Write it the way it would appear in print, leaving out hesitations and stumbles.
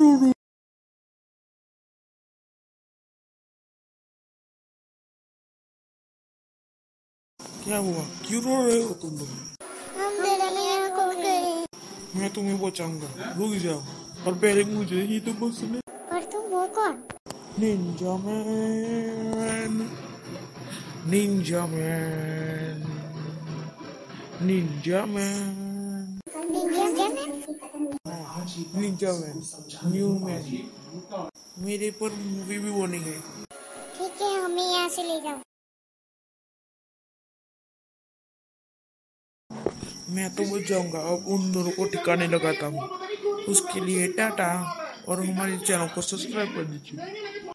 क्या हुआ? क्यों रो रहे हो तुम लोग? मैं तुम्हें बचाऊंगा, रुक जाओ। और पहले मुझे ही तो बचने। और तुम वो कौन? Ninja man, ninja man, ninja man, ninja man, new man. मेरे पर मूवी भी बनेगी। ठीक है, हमें यहाँ से ले जाओ। मैं तो बच जाऊंगा। अब उन दोनों को ठिकाने लगाता हूँ। उसके लिए टाटा और हमारे चैनल को सब्सक्राइब कर दीजिए।